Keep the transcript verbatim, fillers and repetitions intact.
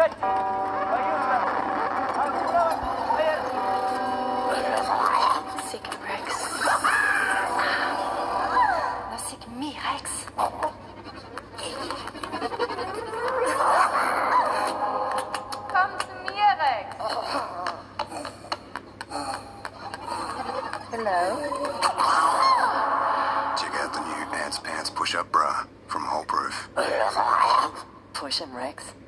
Sick Rex. No, sick me, Rex. Komm zu mir, Rex. Hello. Check out the new Ants Pants Push-Up Bra from Holeproof. Push him, Rex.